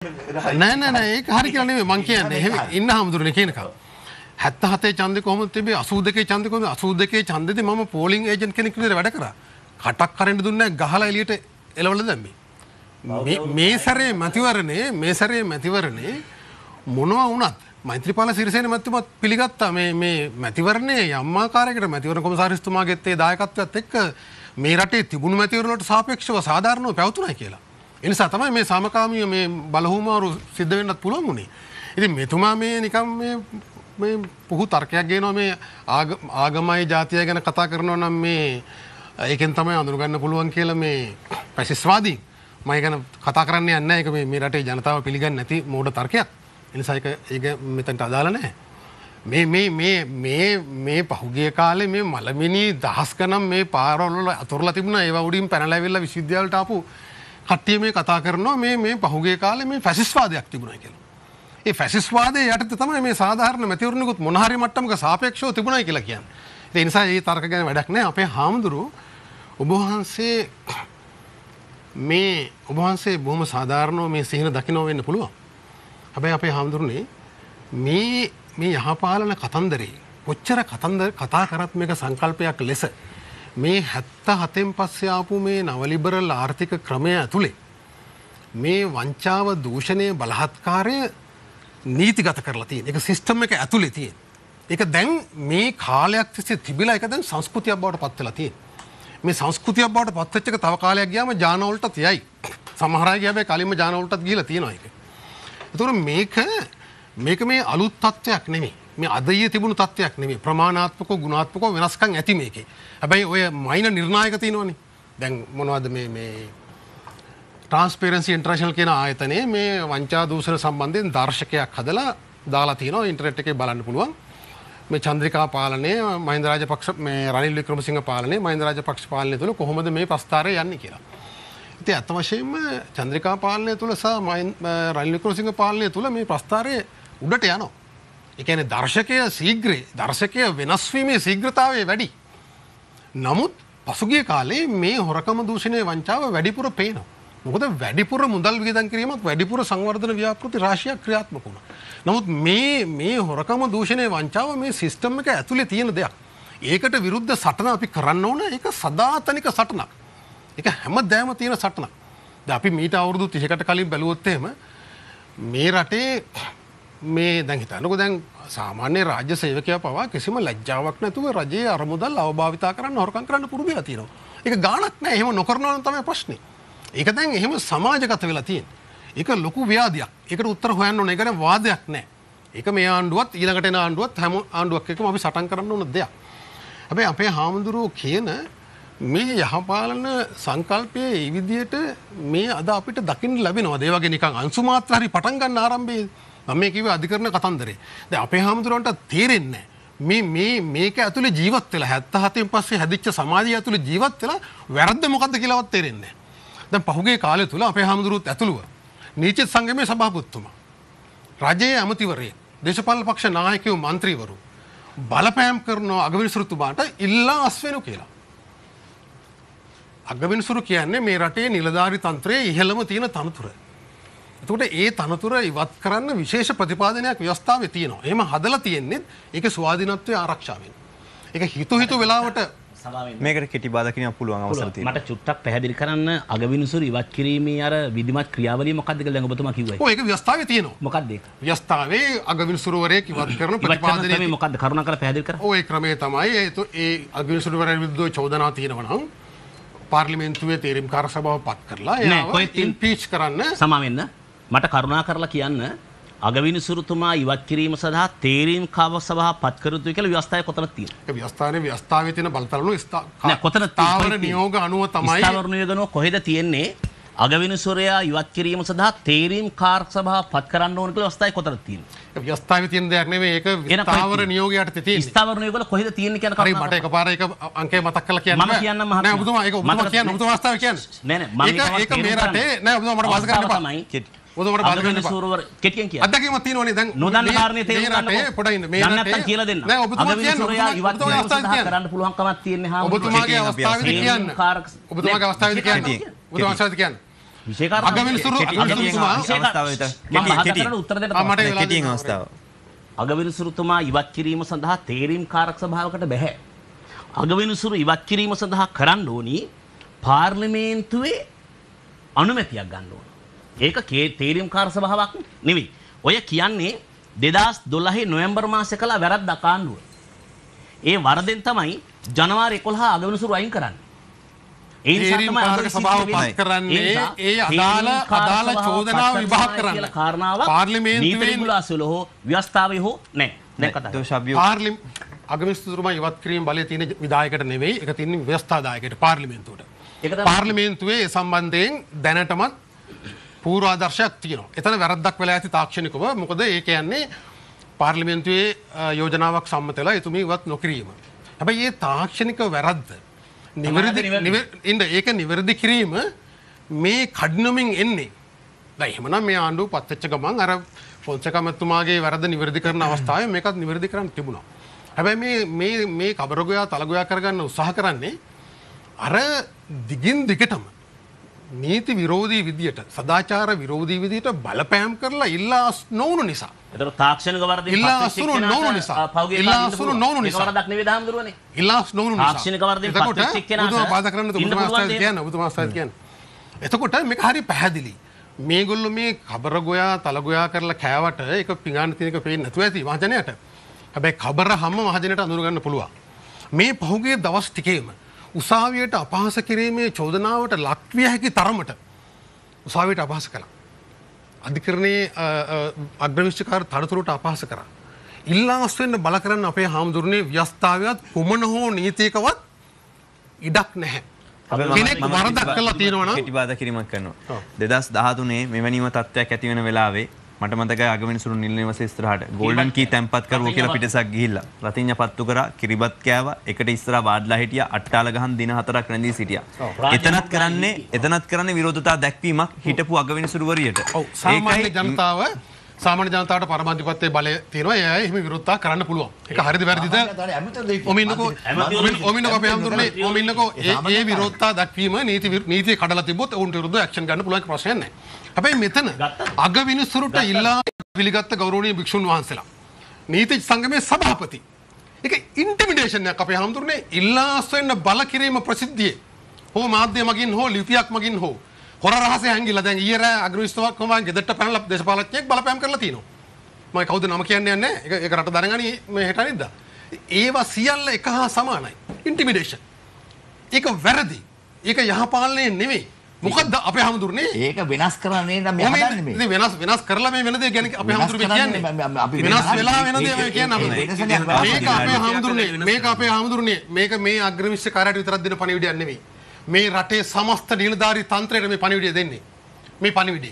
නෑ ඒක හරි කියලා නෙමෙයි මං කියන්නේ. එහෙම ඉන්න හැමදෙරේ කියනකම්. 77 ඡන්දේ කොහොමද තිබේ 82 ඡන්දේ කොහොමද 82 ඡන්දෙදි මම පෝලිං ඒජන්ට් කෙනෙක් විදිහට වැඩ කරා. කටක් කරන්න දුන්නේ ගහලා එළියට එලවල දැම්මේ. මේ සැරේ මැතිවරණේ මොනවා වුණත් මෛත්‍රීපාල සිරිසේන මැතිතුමත් පිළිගත්තා මේ මැතිවරණයේ යම් ආකාරයකට මැතිවරණ කොමසාරිස්තුමාගෙත් ඒ දායකත්වයත් එක්ක මේ රටේ තිබුණු මැතිවරණ වලට සාපේක්ෂව සාධාරණව පැවතුණා කියලා. ඒ නිසා තමයි මේ සාමකාමීව මේ බලහුමාරු සිද්ධ වෙන්නත් පුළුවන් වුණේ. ඉතින් මෙතුමා මේ නිකම් මේ පුහු තර්කයක් ගේනවා මේ ආගමයි ජාතිය ගැන කතා කරනවා නම් මේ ඒකෙන් තමයි අඳුරගන්න පුළුවන් කියලා මේ පැසිස්වාදී මම ගැන කතා කරන්නේ නැහැ. ඒක මේ රටේ ජනතාව පිළිගන්නේ නැති මෝඩ තර්කයක්. ඒ නිසා ඒක මෙතනට අදාළ නැහැ. මේ පහුගිය කාලේ මේ මලමිනි දහස් ගණන් මේ පාරවල වල අතුරුලා තිබුණා. ඒවා උඩින් පැනලා ඇවිල්ලා විශ්වවිද්‍යාලයට ආපු කට්ටිය මේ කතා කරනවා මේ පහුගිය කාලේ මේ ෆැසිස්වාදයක් තිබුණා කියලා. ඒ ෆැසිස්වාදයේ යටතේ තමයි මේ සාධාරණ මැතිවරණිකුත් මොන හරි මට්ටමක සාපේක්ෂව තිබුණායි කියලා කියන්නේ. ඒ නිසා මේ තර්ක ගැන වැඩක් නැහැ. අපේ හාමුදුරුවෝ ඔබ වහන්සේ බොහොම සාධාරණව මේ සිහින දකින්න වෙන්න පුළුවන්. හැබැයි අපේ හාමුදුරනේ මේ යහපාලන කතන්දරේ කොච්චර කතා කරත් මේක සංකල්පයක් ලෙස මේ 77න් පස්සේ ආපු මේ නව ලිබරල් ආර්ථික ක්‍රමය ඇතුලේ මේ වංචාව දූෂණය බලහත්කාරය නීතිගත කරලා තියෙන. ඒක සිස්ටම් එක ඇතුලේ තියෙන. ඒක දැන් මේ කාලයක් තිස්සේ තිබිලා ඒක දැන් සංස්කෘතියක් බවට පත් වෙලා තියෙන. මේ සංස්කෘතියක් බවට පත් වෙච්ච එක තව කාලයක් ගියාම ජාන වලටත් යයි. සමහර අය ගියා කලින්ම ජාන වලටත් ගිහිලා තියෙනවා ඒක. ඒතකොට මේක මේ අලුත් තත්ත්වයක් නෙමෙයි. මේ අද ඊයේ තිබුණු තත්ත්වයක් නෙමෙයි. ප්‍රමාණාත්මකව ගුණාත්මකව වෙනස්කම් ඇති මේකේ. හැබැයි ඔය මයිනර් නිර්ණායක තියෙනවනේ. දැන් මොනවද මේ ට්‍රාන්ස්පරන්සි ඉන්ටර්නැෂනල් කියන ආයතනයේ මේ වංචා දූෂණ සම්බන්ධයෙන් දර්ශකයක් හදලා දාලා තියෙනවා. ඉන්ටර්නෙට් එකේ බලන්න පුළුවන්. මේ චන්ද්‍රිකා පාලනය මහින්ද රාජපක්ෂ මේ රනිල් වික්‍රමසිංහ පාලනය මහින්ද රාජපක්ෂ පාලනය තුළ කොහොමද මේ ප්‍රස්ථාරය යන්නේ කියලා. ඉතින් අත් වශයෙන්ම චන්ද්‍රිකා පාලනය තුළ සහ රනිල් වික්‍රමසිංහ පාලනය තුළ මේ ප්‍රස්ථාරය උඩට යනවා. ඒ කියන්නේ දර්ශකය වෙනස් වීමේ ශීඝ්‍රතාවය වැඩි. නමුත් පසුගිය කාලේ මේ හොරකම දූෂණයේ වංචාව වැඩිපුර පේනවා. මොකද වැඩිපුර මුදල් වියදම් කිරීමක් වැඩිපුර සංවර්ධන ව්‍යාපෘති රාශියක් ක්‍රියාත්මක වුණා. නමුත් මේ හොරකම දූෂණයේ වංචාව මේ සිස්ටම් එක ඇතුලේ තියෙන දෙයක්. ඒකට විරුද්ධ සටන අපි කරන්න ඕන. ඒක සදාතනික සටනක්. ඒක හැමදාම තියෙන සටනක්. දැන් අපි මීට අවුරුදු 30කට කලින් බැලුවොත් එහෙම මේ රටේ මේ දැන් හිතන්නකෝ දැන් සාමාන්‍ය රාජ්‍ය සේවකයා පවා කිසිම ලැජ්ජාවක් නැතුව රජයේ අරමුදල් අවභාවිතා කරන්න හොරකම් කරන්න පුරුදු වෙලා තියෙනවා. ඒක ගාණක් නැහැ. එහෙම නොකරනවා නම් තමයි ප්‍රශ්නේ. ඒක දැන් එහෙම සමාජගත වෙලා තියෙන්නේ. ඒක ලොකු ව්‍යාධියක්. ඒකට උත්තර හොයන්න ඕනේ. ඒක නේ වාදයක් නෑ. ඒක මේ ආණ්ඩුවත් ඊළඟට එන ආණ්ඩුවත් හැම ආණ්ඩුවක් එක්කම අපි සටන් කරන්න ඕන දෙයක්. හැබැයි අපේ හාමුදුරුවෝ කියන මේ යහපාලන සංකල්පයේ මේ විදිහට මේ අද අපිට දකින්න ලැබෙනවා. ඒ වගේ නිකන් අංශු මාත්‍ර හරි පටන් ගන්න ආරම්භයේ මම මේ කිව්වේ අධිකරණ කතන්දරේ. දැන් අපේ හාමුදුරුවන්ට තේරෙන්නේ මේක ඇතුලේ ජීවත් වෙලා 77න් පස්සේ හැදිච්ච සමාජය ඇතුලේ ජීවත් වෙලා වැරද්ද මොකද්ද කියලාවත් තේරෙන්නේ නැහැ. දැන් පහුගිය කාලය තුල අපේ හාමුදුරුවෝත් ඇතුළුව නීචිත සංගමයේ සභාපතිතුමා රජයේ ඇමතිවරයෙක් දේශපාලන පක්ෂ නායකයෝ മന്ത്രിවරු බලපෑම් කරන අගවිනිසුරුතුමාට ඉල්ලා අස්වෙනු කියලා. අගවිනිසුරු කියන්නේ මේ රටේ නිලධාරි තන්ත්‍රයේ ඉහළම තියෙන තනතුර. එතකොට ඒ තනතුර ඉවත් කරන්න විශේෂ ප්‍රතිපාදනයක් ව්‍යවස්ථාවේ තියෙනවා. එහෙම හදලා තියෙන්නේ ඒකේ ස්වාධීනත්වය ආරක්ෂා වෙන්න. ඒක හිතු වෙලාවට මේකට කෙටි බාධා කියන්න පුළුවන් අවසර තියෙනවා. මට චුට්ටක් පැහැදිලි කරන්න අගවිනිසුරු ඉවත් කිරීමේ අර විධිමත් ක්‍රියාවලිය මොකක්ද කියලා දැන් ඔබතුමා කිව්වා. ඔව් ඒක ව්‍යවස්ථාවේ තියෙනවා. මොකක්ද ඒක? ව්‍යවස්ථාවේ අගවිනිසුරුවරයෙක් ඉවත් කරන ප්‍රතිපාදනය ක්‍රමය මොකක්ද? කරුණාකරලා පැහැදිලි කරන්න. ඔව් ඒ ක්‍රමය තමයි ඒ අගවිනිසුරුවරයන් විරුද්ධව චෝදනා තියෙනවා නම් පාර්ලිමේන්තුවේ තීරණකාර සභාව පත් කරලා එයාව ඉම්පීච් කරන්න. සමා වෙන්න. මට කරුණාකරලා කියන්න අගවිනිසුරුතුමා ඉවත් කිරීම සඳහා තේරීම් කාව සභාව පත් කර යුතුයි කියලා ව්‍යවස්ථාවේ කොතනද තියෙන්නේ? ඒ ව්‍යවස්ථාවේ තියෙන බලතලණු නෑ කොතන ස්ථාවර නියෝග අනුව තමයි ස්ථාවර නියෝගන කොහෙද තියෙන්නේ? අගවිනිසුරයා ඉවත් කිරීම සඳහා තේරීම් කාර්ය සභාව පත් කරන්න ඕන කියලා ව්‍යවස්ථාවේ කොතනද තියෙන්නේ? ඒ ව්‍යවස්ථාවේ තියෙන දෙයක් නෙමෙයි ඒක ස්ථාවර නියෝගයට තියෙන්නේ. ස්ථාවර නියෝගවල කොහෙද තියෙන්නේ කියන කරුණ. හරි මට එකපාර ඒක අංකය මතක් කරලා කියන්න මම කියන්නම් මහත්මයා. නෑ ඔබතුමා ඒක ඔබතුමා කියන්න ඔබතුමා වස්තාවේ කියන්නේ. නෑ ඒක මේ රටේ නෑ ඔබතුමා මට වාද කරන්න එපා. ඔබතුමාට වාද කරන්න එපා. කෙටියෙන් කියන්න. අත්දැකීමක් තියෙනවනේ දැන් නොදන්න කාරණේ තේරුම් ගන්න පොඩ්ඩක් ඉන්න. මේ රටේ නැත්තම් කියලා දෙන්න. නෑ ඔබතුමා කියන්න කරන්න පුළුවන්කමක් තියෙන්නේ ඔබතුමාගේ අවස්ථාවේදී කියන්න. ඔබතුමාගේ අවස්ථාවේදී කියන්න. ඔබතුමාගේ අවස්ථාවේදී කියන්න. විශේෂකාරක අගවිනිසුරු අවස්ථාව. අගවිනිසුරුතුමා ඉවත් කිරීම සඳහා තේරීම් කාරක සභාවකට බැහැ. අගවිනිසුරු ඉවත් කිරීම සඳහා කරන්න ඕනි පාර්ලිමේන්තුවේ අනුමැතියක් ගන්න ඕන. ඒක තේරීම් කාරක සභාවක් නෙවෙයි. ඔය කියන්නේ 2012 නොවැම්බර් මාසයේ කළා වැරද්දක් ආණ්ඩුව. ඒ වරදෙන් තමයි ජනවාරි 11 අගවිනිසුරු අයින් කරන්නේ. ඒ නිසා තමයි කාරක සභාව පත් කරන්නේ ඒ අදාළ චෝදනාව විභාග කරන්න කියලා කාරණාවක් පාර්ලිමේන්තුවේ නීති කුලාසවල හෝ ව්‍යවස්ථාවේ හෝ නැහැ. අගවිනිසුරුමා ඉවත් කිරීම බලය තියෙන විධායකට නෙවෙයි ඒක තියෙන ව්‍යවස්ථාදායකයට පාර්ලිමේන්තුවට. පාර්ලිමේන්තුවේ ඒ සම්බන්ධයෙන් දැනටමත් පූර්ව ආදර්ශයක් තියෙනවා. එතන වැරද්දක් වෙලා ඇති තාක්ෂණිකව. මොකද ඒ කියන්නේ පාර්ලිමේන්තුවේ යෝජනාවක් සම්මත වෙලා එතුමිය ඉවත් නොකිරීම. හැබැයි මේ තාක්ෂණික වැරද්ද ඒක නිවැරදි කිරීම මේ කඩිනමින් එන්නේ. දැන් එහෙමනම් මේ ආණ්ඩුව පත් වෙච්ච ගමන් අර ෆොන්සේකා මැතිතුමාගේ වැරද්ද නිවැරදි කරන අවස්ථාවේ මේකත් නිවැරදි කරන්න තිබුණා. හැබැයි මේ කබරගොයා තලගොයා කරගන්න උත්සාහ කරන්නේ අර දිගින් දිගටම නීති විරෝධී විදියට සදාචාර විරෝධී විදියට බලපෑම් කරලා ඉල්ලා නොවුණු නිසා. ඒතර තාක්ෂණික වරදින් ඉල්ලා අසුණු නොවුණු නිසා. ඉල්ලා අසුණු නොවුණු නිසා. වරදක් නෙවෙයි දහම්දුරනේ. ඉල්ලා නොවුණු නිසා. තාක්ෂණික වරදින් පත්වෙච්ච එක්කෙනාට බුදුමා බාධා කරන්න ඔබතුමාස්ථායත් කියන්නේ. එතකොට මේක හරි පැහැදිලි. මේගොල්ලෝ මේ කබර ගොයා තල ගොයා කරලා කෑවට ඒක පිඟාන තියෙන එක පේන්නේ නැතුව ඇති මහජනයට. හැබැයි කබර හැම මහජනයට අඳුර ගන්න පුළුවන්. මේ පහුගිය දවස් ටිකේම උසාවියට අපහාස කිරීමේ චෝදනාවට ලක්විය හැකි තරමට උසාවියට අපහාස කළා. අධිකරණයේ අග්‍රවිනිශ්චයකාර තනතුරට අපහාස කරා. ඉල්ලාස් වෙන්න බල කරන්න අපේ හාමුදුරනේ ව්‍යවස්ථාවයත් කුමන හෝ නීතියකවත් ඉඩක් නැහැ. කෙනෙක් වරදක් කළා තියෙනවා නම් කෙටිබාධා කිරීමක් කරනවා. 2013 මෙවැනිම තත්ත්වයක් ඇති වෙන වෙලාවේ මට මතකයි අගවිනිසුරු නිල නිවස ඉස්සරහට ගෝල්ඩන් කී තැන්පත් කරුවෝ කියලා පිටසක් ගිහිල්ලා රතිඤ්ඤා පත්තු කරා කිරිබත් කෑවා එකට ඉස්සරහා වාඩිලා හිටියා අට්ටාල ගහන් දින 4ක් රැඳී සිටියා. එතනත් කරන්නේ විරෝධතා දැක්වීමක් හිටපු අගවිනිසුරුවරියට. සාමාන්‍ය ජනතාවට පරමාධිපත්‍යයේ බලය තියෙනවා. ඒ අය එහෙම විරෝධතා කරන්න පුළුවන්. ඒක හරිද වැරදිද? ඔමින්නකෝ අපේ හැමදෙරේ ඔමින්නකෝ ඒ විරෝධතා දක්වීම නීතිය කඩලා තිබ්බොත් උන්ට විරුද්ධව ඇක්ෂන් ගන්න පුළුවන් ප්‍රශ්නයක් නැහැ. හැබැයි මෙතන අගවිනිසුරුට ඉල්ලා පිළිගත්ත ගෞරවනීය භික්ෂුන් වහන්සේලා නීති සංගමේ සභාපති ඒක ඉන්ටිමිඩේෂන් එකක් අපේ හැමදෙරේ ඉල්ලාස් වෙන්න බල කිරීම ප්‍රසිද්ධියේ හෝ මාධ්‍ය මගින් හෝ ලිපියක් මගින් හෝ හොර රහසේ හැංගිලා දැන් ඊයර අග්‍රවිස්තවක් කොහොමද ගෙදරට පැනලා දේශපාලඥයෙක් බලපෑම් කරලා තිනවා. මම කවුද නම කියන්නේ නැහැ. ඒක රට දැනගනි මේ හෙට අනිද්දා. ඒවා සියල්ල එක හා සමානයි. ඉන්ටිමිඩේෂන්. ඒක වැරදි. ඒක යහපාලනයේ නෙවෙයි. මොකද්ද අපේ හැමදුරනේ? ඒක වෙනස් කරන්නේ නම් මේ හදන්නේ මේ. ඉතින් වෙනස් කරලා මේ වෙන දේ ගැන අපේ හැමදුර කියන්නේ. වෙනස් වෙලා වෙන දේ මේ කියන්නේ මේක අපේ හැමදුරනේ මේක මේ අග්‍රවිස්තකාරයට විතරක් දෙන පණිවිඩයක් නෙවෙයි. මේ රටේ සමස්ත නිලධාරී තන්ත්‍රයට මේ පණිවිඩය දෙන්නේ. මේ පණිවිඩය.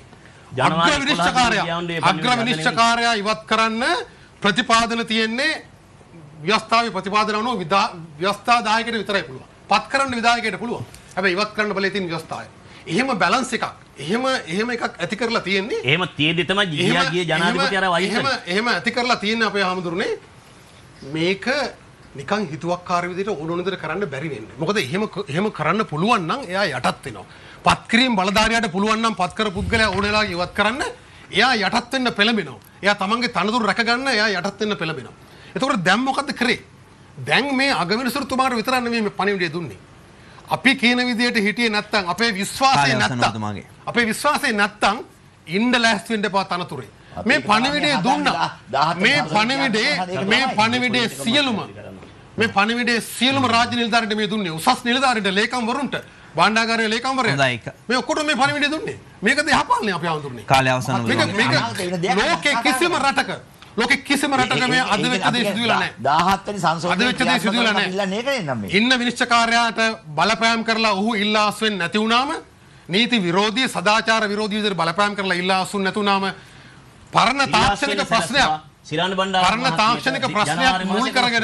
අග්‍රවිනිශ්චකාරයා ඉවත් කරන්න ප්‍රතිපාදන තියෙන්නේ ව්‍යවස්ථාවේ ප්‍රතිපාදන වුණෝ ව්‍යවස්ථාදායකයට විතරයි පුළුවන්. පත් කරන්න විධායකයට පුළුවන්. හැබැයි ඉවත් කරන්න බලේ තියෙන ව්‍යවස්ථාවයි. එහෙම බැලන්ස් එකක්. එහෙම එකක් ඇති කරලා තියෙන්නේ. එහෙම තියෙද්දි තමයි ගිය ජනාධිපති අර වයින් එහෙම ඇති කරලා තියෙන්නේ අපේ ආමඳුරනේ. මේක නිකන් හිතුවක්කාර විදිහට ඕන විදිහට කරන්න බැරි වෙන්නේ. මොකද එහෙම කරන්න පුළුවන් නම් එයා යටත් වෙනවා. පත් කිරීම බලධාරියාට පුළුවන් නම් පත් කර පුද්ගලයා ඕන වෙලාවක ඉවත් කරන්න එයා යටත් වෙන්න පෙළඹෙනවා. එයා තමන්ගේ තනතුරු රැක ගන්න එයා යටත් වෙන්න පෙළඹෙනවා. එතකොට දැන් මොකද්ද කරේ? දැන් මේ අගවිනිසුරුතුමාට විතරක් නෙමෙයි මේ පණිවිඩය දුන්නේ. අපි කියන විදිහට හිටියේ නැත්තම් අපේ විශ්වාසය නැත්තම් ඉන්න ලෑස්ති වෙන්න එපා තනතුරේ. මේ පණිවිඩය දුන්නා. මේ පණිවිඩයේ සියලුම රාජ්‍ය නිලධාරීන්ට මේ දුන්නේ. උසස් නිලධාරීන්ට ලේකම්වරුන්ට භාණ්ඩාගාරයේ ලේකම්වරයා. මේ ඔක්කොටම මේ පණිවිඩය දුන්නේ. මේකද යහපාලනේ අපි ආවඳුන්නේ. කාලය අවසන් වුණා. මේක ලෝකේ කිසිම රටක මේ අද වෙච්ච දේ සිදු වෙලා නැහැ. 17 වෙනි සංශෝධනයේ ඉල්ලන්නේ ඒකනේ නම් මේ. ඉන්න විනිශ්චයකාරයාට බලපෑම් කරලා ඔහු ඉල්ලාස් වෙන්නේ නැති වුණාම නීති විරෝධී සදාචාර විරෝධී විදිහට බලපෑම් කරලා ඉල්ලාස් වුන් නැති වුණාම පරණ තාක්ෂණික ප්‍රශ්නයක් මුල් කරගෙන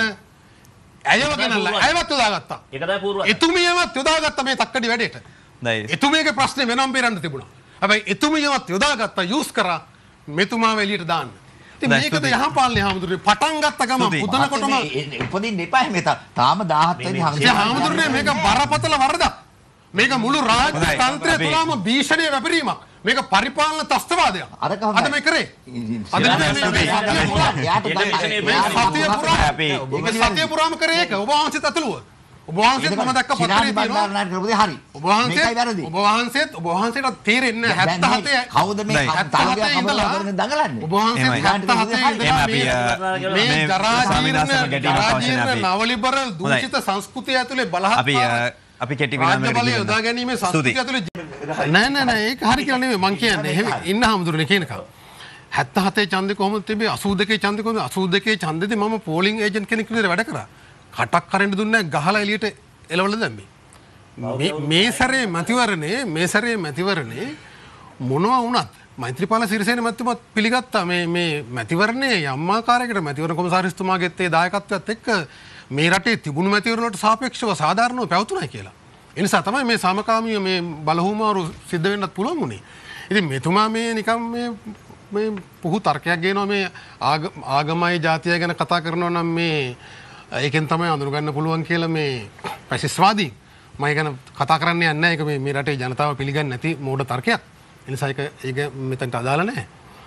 ඇයවත් යොදාගත්තා. එතුමියවත් යොදාගත්තා මේ තක්කඩි වැඩේට. එතුමියගේ ප්‍රශ්නේ වෙනම බේරන්න තිබුණා. හැබැයි එතුමියවත් යොදාගත්තා යූස් කරා මෙතුමාව එළියට දාන්න. ඉතින් මේකද යහපාලනේ හැමදෙරේ පටන් ගත්ත ගමන් පුදනකොටම උපදින්න එපා මේ තාම 17 වෙනි හැමදෙරේ මේක බරපතල වරදක්. මේක මුළු රාජ්‍ය තන්ත්‍රය තුළම භීෂණය වැපරීමක්. මේක පරිපාලන ත්‍රස්තවාදයක්. අද මේ කරේ. අද සතිය පුරාම කරේ ඒක. ඔබ වහන්සේත් අතලුව. ඔබ වහන්සේත් මම දැක්ක පත්තරේ තියෙනවා. හරි. ඔබ වහන්සේට තේරෙන්නේ 77 කවුද මේ තාලගේ කමලා දඟලන්නේ? ඔබ වහන්සේ 77 මේ ජරාජීර්ණ නවලිබරල් දූෂිත සංස්කෘතිය ඇතුලේ බලහත්කාර අපි කෙටි විරාමයකට බලය යොදා ගැනීමේ සංස්කෘතිය ඇතුලේ නෑ ඒක හරි කියලා නෙමෙයි මං කියන්නේ. එහෙම ඉන්න හැමදෙරේ කියනකම් 77 ඡන්දේ කොහොමද තිබේ 82 ඡන්දේ කොහොමද 82 ඡන්දෙදී මම පෝලිං ඒජන්ට් කෙනෙක් විදිහට වැඩ කරා. කටක් කරන්න දුන්නේ ගහලා එළියට එලවලා දැම්මේ. මේ සැරේ මැතිවරණේ මොනවා වුණත් මෛත්‍රීපාල සිරිසේන මැතිතුමත් පිළිගත්තා මේ මැතිවරණයේ යම් ආකාරයකට මැතිවරණ කොමසාරිස්තුමාගෙත් ඒ දායකත්වයත් එක්ක මේ රටේ තිබුණු මැතිවරණ වලට සාපේක්ෂව සාධාරණව පැවතුණා කියලා. ඒ නිසා තමයි මේ සාමකාමීව මේ බලහුමාරු සිද්ධ වෙන්නත් පුළුවන් වුණේ. ඉතින් මෙතුමා මේ නිකම් මේ පුහු තර්කයක් ගේනවා මේ ආගමයි ජාතිය ගැන කතා කරනවා නම් මේ ඒකෙන් තමයි අඳුරගන්න පුළුවන් කියලා මේ පැසිස්වාදී මම ගැන කතා කරන්නේ නැහැ. ඒක මේ රටේ ජනතාව පිළිගන්නේ නැති මෝඩ තර්කයක්. ඒ නිසා ඒක මෙතනට අදාළ නැහැ.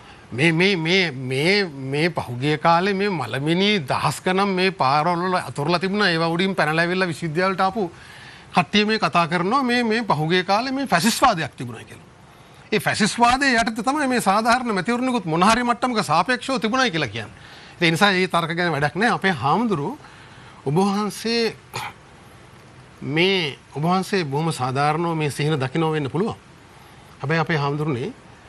මේ පහුගිය කාලේ මේ මලමිනි දහස් ගණන් මේ පාරවල වල අතුරුලා තිබුණා. ඒවා උඩින් පැනලා ඇවිල්ලා විශ්වවිද්‍යාලයට ආපු කට්ටිය මේ කතා කරනවා මේ පහුගිය කාලේ මේ ෆැසිස්වාදයක් තිබුණා කියලා. ඒ ෆැසිස්වාදයේ යටතේ තමයි මේ සාධාරණ මැතිවරණිකුත් මොන හරි මට්ටමක සාපේක්ෂව තිබුණායි කියලා කියන්නේ. ඒ නිසා මේ තර්ක ගැන වැඩක් නැහැ. අපේ හාමුදුරුවෝ ඔබ වහන්සේ බොහොම සාධාරණව මේ සිහින දකින්න වෙන්න පුළුවන්. හැබැයි අපේ හාමුදුරනේ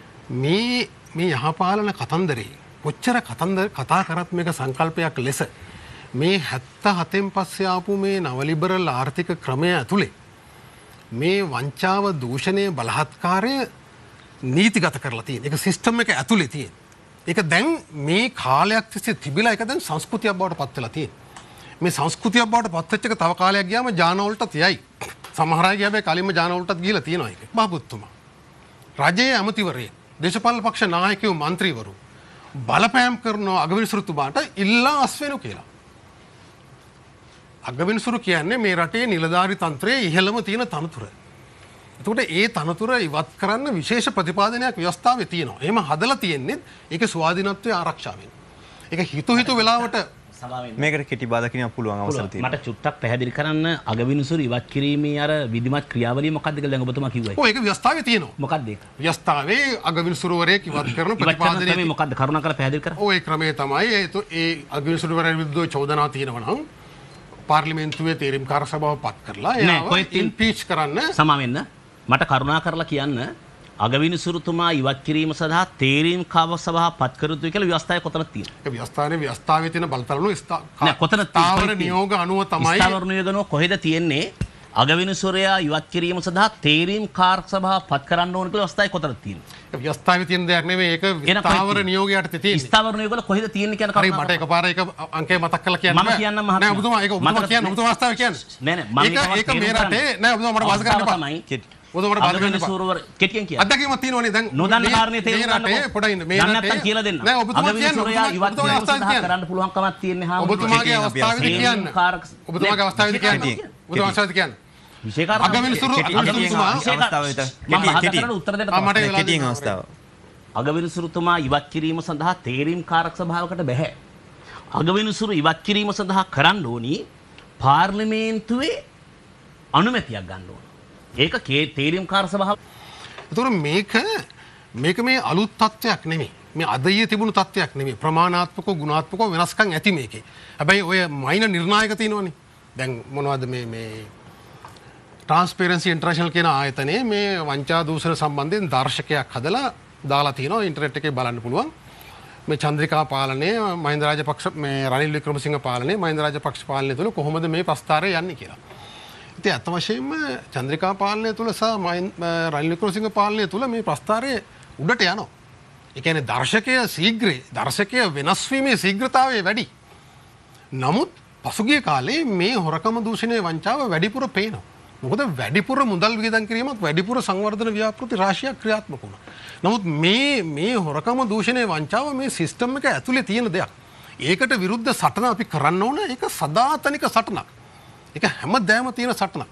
මේ යහපාලන කතන්දරේ කොච්චර කතා කරත් මේක සංකල්පයක් ලෙස මේ 77න් පස්සේ ආපු මේ නව ලිබරල් ආර්ථික ක්‍රමය ඇතුලේ මේ වංචාව දූෂණය බලහත්කාරය නීතිගත කරලා තියෙන. ඒක සිස්ටම් එක ඇතුලේ තියෙන. ඒක දැන් මේ කාලයක් තිස්සේ තිබිලා ඒක දැන් සංස්කෘතියක් බවට පත් වෙලා තියෙන. මේ සංස්කෘතියක් බවට පත් වෙච්ච එක තව කාලයක් ගියාම ජානවලටත් යයි. සමහර අය ගියා කලින්ම ජානවලටත් ගිහිලා තියෙනවා ඒක. බාබුතුමා. රජයේ ඇමතිවරයෙක්, දේශපාලන පක්ෂ නායකයෝ, മന്ത്രിවරු බලපෑම් කරන අගවිනිසුරුතුමාට ඉල්ලා අස්වෙනු කියලා. අගවිනිසුරු කියන්නේ මේ රටේ නිලධාරි තන්ත්‍රයේ ඉහළම තියෙන තනතුර. එතකොට ඒ තනතුර ඉවත් කරන්න විශේෂ ප්‍රතිපාදනයක් ව්‍යවස්ථාවේ තියෙනවා. එහෙම හදලා තියෙන්නේ ඒකේ ස්වාධීනත්වය ආරක්ෂා වෙන්න. ඒක හිතු වෙලාවට මේකට කෙටි බාධා පුළුවන් අවසර තියෙනවා. මට චුට්ටක් පැහැදිලි කරන්න අගවිනිසුරු ඉවත් කිරීමේ අර විධිමත් ක්‍රියාවලිය මොකක්ද කියලා දැන් ඔබතුමා කිව්වා. ඔව් ඒක ව්‍යවස්ථාවේ තියෙනවා. මොකක්ද ඒක? ව්‍යවස්ථාවේ අගවිනිසුරුවරයෙක් ඉවත් කරන ප්‍රතිපාදනය ක්‍රමය මොකක්ද? කරුණාකරලා පැහැදිලි කරන්න. ඔව් ඒ ක්‍රමය තමයි ඒ අගවිනිසුරුවරයන් විරුද්ධව චෝදනා තියෙනවා නම් පාර්ලිමේන්තුවේ තීරණකාර සභාව පත් කරලා එයාව ඉම්පීච් කරන්න. සමා වෙන්න. මට කරුණාකරලා කියන්න අගවිනිසුරුතුමා ඉවත් කිරීම සඳහා තේරීම් කාව සභාව පත් කර යුතුයි කියලා ව්‍යවස්ථාවේ කොතනද තියෙන්නේ? ඒ ව්‍යවස්ථාවේ තියෙන බලතලණු නෑ කොතනද ස්ථාවර නියෝග අනුව තමයි ස්ථාවර නියෝගන කොහෙද තියෙන්නේ? අගවිනිසුරයා ඉවත් කිරීම සඳහා තේරීම් කාර්ක සභාව පත් කරන්න ඕන කියලා ව්‍යවස්ථාවේ කොතනද තියෙන්නේ? ඒ ව්‍යවස්ථාවේ තියෙන දෙයක් නෙමෙයි ඒක ස්ථාවර නියෝගයට තියෙන්නේ. ස්ථාවර නියෝගවල කොහෙද තියෙන්නේ කියන හරි මට එකපාර ඒක අංකය මතක් කරලා කියන්න මම කියන්නම් මහත්මයා. නෑ ඔබතුමා ඒක ඔබතුමා කියන්න ඔබතුමා ස්ථාවර කියන්නේ. නෑ ඒක මේ රටේ නෑ ඔබතුමා මට වාද කරන්න එපා. ඔබතුමාට වාද කරන්න එපා. කෙටියෙන් කියන්න. අත්දැකීමක් තියෙනවනේ දැන් නොදන්න කාරණේ තේරුම් ගන්න පොඩ්ඩක් ඉන්න. මේ නැත්තම් කියලා දෙන්න. නෑ ඔබතුමා කියන්න කරන්න පුළුවන්කමක් තියෙන්නේ ඔබතුමාගේ අවස්ථාවේදී කියන්න. ඔබතුමාගේ අවස්ථාවේදී කියන්න. ඔබතුමාගේ අවස්ථාවේදී කියන්න. විශේෂකාරක අගවිනිසුරු අගවිනිසුරුතුමා ඉවත් කිරීම සඳහා තේරීම් කාරක සභාවකට බැහැ. අගවිනිසුරු ඉවත් කිරීම සඳහා කරන්න ඕනි පාර්ලිමේන්තුවේ අනුමැතියක් ගන්න ඕන. ඒක තේරීම් කාරක සභාව. ඒතකොට මේක මේ අලුත් තත්ත්වයක් නෙමෙයි. මේ අදයේ තිබුණු තත්ත්වයක් නෙමෙයි. ප්‍රමාණාත්මකව ගුණාත්මකව වෙනස්කම් ඇති මේකේ. හැබැයි ඔය මයිනර් නිර්ණායක තියෙනවනේ. දැන් මොනවද මේ ට්‍රාන්ස්පරන්සි ඉන්ටර්නැෂනල් කියන ආයතනයේ මේ වංචා දූෂණ සම්බන්ධයෙන් දර්ශකයක් හදලා දාලා තියෙනවා. ඉන්ටර්නෙට් එකේ බලන්න පුළුවන්. මේ චන්ද්‍රිකා පාලනය, මහින්ද රාජපක්ෂ මේ රනිල් වික්‍රමසිංහ පාලනය, මහින්ද රාජපක්ෂ පාලනය තුළ කොහොමද මේ ප්‍රස්තාරය යන්නේ කියලා. ඉතින් අත් වශයෙන්ම චන්ද්‍රිකා පාලනය තුළ සහ රනිල් වික්‍රමසිංහ පාලනය තුළ මේ ප්‍රස්තාරය උඩට යනවා. ඒ කියන්නේ දර්ශකය වෙනස් වීමේ ශීඝ්‍රතාවය වැඩි. නමුත් පසුගිය කාලේ මේ හොරකම දූෂණයේ වංචාව වැඩිපුර පේනවා. මොකද වැඩිපුර මුදල් වියදම් කිරීමක් වැඩිපුර සංවර්ධන ව්‍යාපෘති රාශියක් ක්‍රියාත්මක වුණා. නමුත් මේ හොරකම දූෂණයේ වංචාව මේ සිස්ටම් එක ඇතුලේ තියෙන දෙයක්. ඒකට විරුද්ධ සටන අපි කරන්න ඕන. ඒක සදාතනික සටනක්. ඒක හැමදාම තියෙන සටනක්.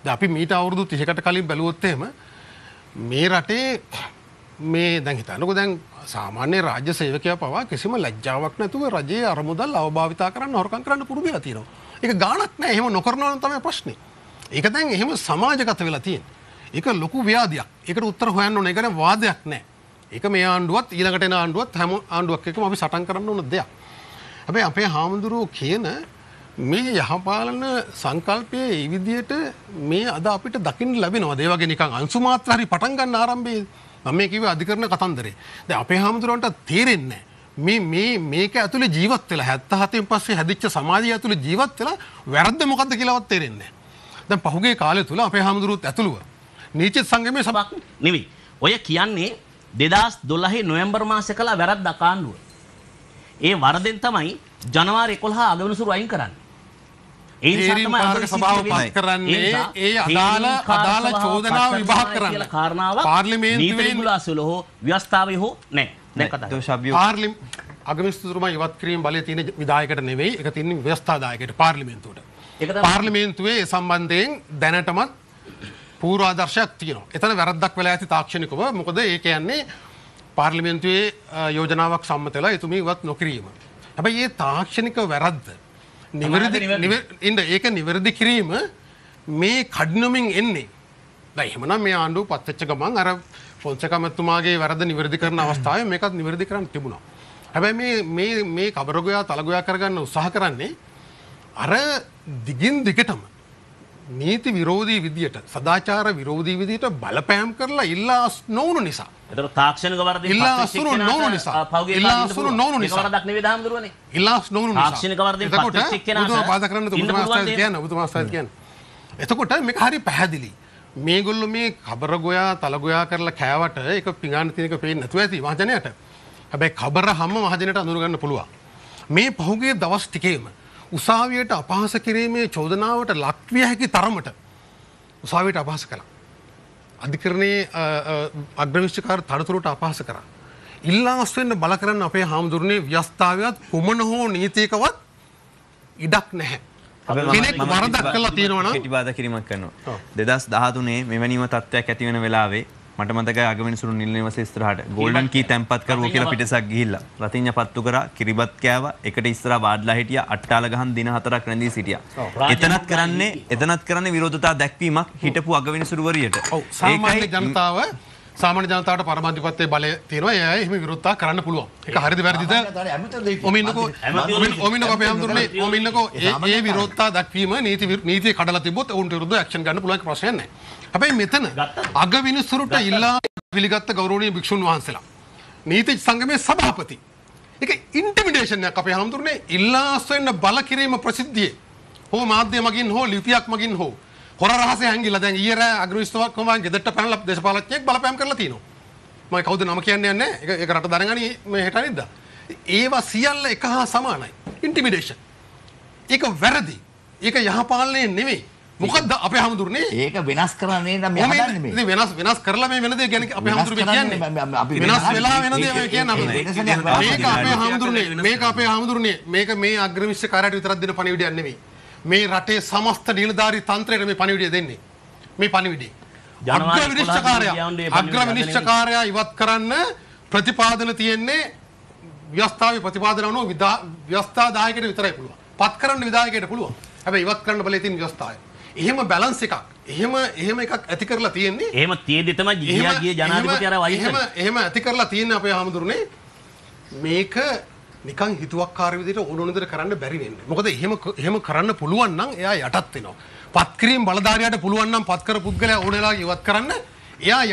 දැන් අපි මීට අවුරුදු 30කට කලින් බැලුවොත් එහෙම මේ රටේ මේ දැන් හිතන්නකෝ දැන් සාමාන්‍ය රාජ්‍ය සේවකයා පවා කිසිම ලැජ්ජාවක් නැතුව රජයේ අරමුදල් අවභාවිතා කරන්න හොරකම් කරන්න පුරුදු වෙලා තියෙනවා. ඒක ගාණක් නැහැ. එහෙම නොකරනවා නම් තමයි ප්‍රශ්නේ. ඒක දැන් එහෙම සමාජගත වෙලා තියෙන්නේ. ඒක ලොකු ව්‍යාධියක්. ඒකට උත්තර හොයන්න ඕනේ. ඒක වාදයක් නැහැ. ඒක මේ ආණ්ඩුවත් ඊළඟට එන ආණ්ඩුවත් හැම ආණ්ඩුවක් එක්කම අපි සටන් කරන්න ඕන දෙයක්. හැබැයි අපේ හාමුදුරුවෝ කියන මේ යහපාලන සංකල්පයේ මේ විදිහට මේ අද අපිට දකින්න ලැබෙනවා. ඒ වගේ නිකන් අංශු මාත්‍ර හරි පටන් ගන්න ආරම්භයේ මම මේ කිව්වේ අධිකරණ කතන්දරේ. දැන් අපේ හාමුදුරුවන්ට තේරෙන්නේ මේක ඇතුලේ ජීවත් වෙලා 77න් පස්සේ හැදිච්ච සමාජය ඇතුලේ ජීවත් වෙලා වැරද්ද මොකද්ද කියලාවත් තේරෙන්නේ නැහැ. දැන් පහුගිය කාලය තුල අපේ හාමුදුරුවෝත් ඇතුළුව නීති සංගමයේ සභාවක් නෙවෙයි. ඔය කියන්නේ 2012 නොවැම්බර් මාසේ කළා වැරද්දක් ආණ්ඩුව. ඒ වරදෙන් තමයි ජනවාරි 11 අගවිනිසුරු අයින් කරන්නේ. ඒ නිසා තමයි පාලක සභාව පත් කරන්නේ ඒ අදාළ චෝදනාව විභාග කරන්න කියලා කාරණාවක් පාර්ලිමේන්තුවේ නීති ගුලාසවල හෝ ව්‍යවස්ථාවේ හෝ නැහැ. දැන් කතා අගවිනිසුරුමා ඉවත් කිරීම බලය තියෙන විධායකට නෙවෙයි ඒක තියෙන ව්‍යවස්ථාදායකයට පාර්ලිමේන්තුවට. පාර්ලිමේන්තුවේ ඒ සම්බන්ධයෙන් දැනටමත් පූර්වාදර්ශයක් තියෙනවා. එතන වැරද්දක් වෙලා ඇති තාක්ෂණිකව. මොකද ඒ කියන්නේ පාර්ලිමේන්තුවේ යෝජනාවක් සම්මත වෙලා එතුමිය ඉවත් නොකිරීම. හැබැයි මේ තාක්ෂණික වැරද්ද ඒක නිවැරදි කිරීම මේ කඩිනමින් එන්නේ. දැන් එහෙමනම් මේ ආණ්ඩුව පත් වෙච්ච ගමන් අර ෆොන්සේකා මැතිතුමාගේ වැරද්ද නිවැරදි කරන අවස්ථාවේ මේකත් නිවැරදි කරන්න තිබුණා. හැබැයි මේ කබරගොයා තලගොයා කරගන්න උත්සාහ කරන්නේ අර දිගින් දිගටම නීති විරෝධී විදියට සදාචාර විරෝධී විදියට බලපෑම් කරලා ඉල්ලා නොවුණු නිසා. ඒතර තාක්ෂණික වරදින් ඉල්ලා අසුරු නොවුණු නිසා. ඉල්ලා අසුරු නොවුණු නිසා. වරදක් නෙවෙයි දහම්දුරනේ. ඉල්ලා නොවුණු නිසා. තාක්ෂණික වරදින් පත්වෙච්ච එක්කෙනාට බුදුමා බාධා කරන්න ඔබතුමාස්ථාත් කියන්නේ. එතකොට මේක හරි පැහැදිලි. මේගොල්ලෝ මේ කබර ගොයා තල ගොයා කරලා කෑවට ඒක පිඟාන තියෙන එක පේන්නේ නැතුව ඇති මහජනයට. හැබැයි කබර හැම මහජනයට අඳුර ගන්න පුළුවන්. මේ පහුගිය දවස් ටිකේම උසාවියට අපහාස කිරීමේ චෝදනාවට ලක්විය හැකි තරමට උසාවියට අපහාස කළා. අධිකරණයේ අග්‍රවිනිශ්චයකාර තනතුරට අපහාස කරා. ඉල්ලාස් වෙන්න බල කරන්න අපේ හාමුදුරනේ ව්‍යවස්ථාවයත් කුමන හෝ නීතියකවත් ඉඩක් නැහැ. කෙනෙක් වරදක් කළා තියෙනවා නම් ප්‍රතිවාද කිරීමක් කරනවා. 2013 මෙවැනිම තත්ත්වයක් ඇති වෙන වෙලාවේ මට මතකයි අගවිනිසුරු නිල නිවස ඉස්සරහට ගෝල්ඩන් කී තැන්පත් කරුවෝ කියලා පිටසක් ගිහිල්ලා රතිඤ්ඤා පත්තු කරා කිරිබත් කෑවා එකට ඉස්සරහා වාඩිලා හිටියා අට්ටාල ගහන් දින 4ක් රැඳී සිටියා. එතනත් කරන්නේ විරෝධතා දැක්වීමක් හිටපු අගවිනිසුරුවරියට. සාමාන්‍ය ජනතාවට පරමාධිපත්‍යයේ බලය තියෙනවා. ඒ අය එහෙම විරෝධතා කරන්න පුළුවන්. ඒක හරිද වැරදිද? ඔමින්නකෝ අපේ හැමදෙරේ ඔමින්නකෝ ඒ විරෝධතා දක්වීම නීතිය කඩලා තිබ්බොත් ඔවුන්ට විරුද්ධව ඇක්ෂන් ගන්න පුළුවන් ප්‍රශ්නයක් නැහැ. හැබැයි මෙතන අගවිනිසුරුට ඉල්ලා පිළිගත්ත ගෞරවනීය භික්ෂුන් වහන්සේලා නීති සංගමේ සභාපති ඒක ඉන්ටිමිඩේෂන් එකක් අපේ හැමදෙරේ ඉල්ලාස් වෙන්න බල කිරීම ප්‍රසිද්ධියේ හෝ මාධ්‍ය මගින් හෝ ලිපියක් මගින් හෝ හොර රහසේ හැංගිලා දැන් ඊයේ රෑ අග්‍රවිස්තවක් කොමන් ගෙදරට පැනලා දේශපාලඥයෙක් බලපෑම් කරලා තිනවා. මම කවුද නම කියන්නේ නැහැ. ඒක රට දැනගනි මේ හෙට අනිද්දා. ඒවා සියල්ල එක හා සමානයි. ඉන්ටිමිඩේෂන්. ඒක වැරදි. ඒක යහපාලනයේ නෙමෙයි. මොකද්ද අපේ හැමදුරනේ? ඒක වෙනස් කරන්නේ නම් මේ හදන්නේ මේ. ඉතින් වෙනස් කරලා මේ වෙන දේ ගැන අපේ හැමදුරේ කියන්නේ. වෙනස් වෙලා වෙන දේ මේ කියන්නේ මේක අපේ හැමදුරනේ මේක මේ අග්‍රවිස්තකාරයට විතරක් දෙන පණිවිඩයක් නෙමෙයි. මේ රටේ සමස්ත නිලධාරී තන්ත්‍රයට මේ පණිවිඩය දෙන්නේ. මේ පණිවිඩය. අග්‍රවිනිශ්චකාරයා ඉවත් කරන්න ප්‍රතිපාදන තියෙන්නේ ව්‍යවස්ථාවේ ප්‍රතිපාදන වුණෝ ව්‍යවස්ථාදායකයට විතරයි පුළුවන්. පත් කරන්න විධායකයට පුළුවන්. හැබැයි ඉවත් කරන්න බලේ තියෙන ව්‍යවස්ථාවය. එහෙම බැලන්ස් එකක්. එහෙම එකක් ඇති කරලා තියෙන්නේ. එහෙම තියෙද්දි තමයි ගිය ජනාධිපති අර වයින් එහෙම ඇති කරලා තියෙන්නේ අපේ ආමඳුරනේ. මේක නිකන් හිතුවක්කාර විදිහට ඕන විදිහට කරන්න බැරි වෙන්නේ. මොකද එහෙම කරන්න පුළුවන් නම් එයා යටත් වෙනවා. පත් කිරීම බලධාරියාට පුළුවන් නම් පත් කර පුද්ගලයා ඕන වෙලාවක ඉවත් කරන්න එයා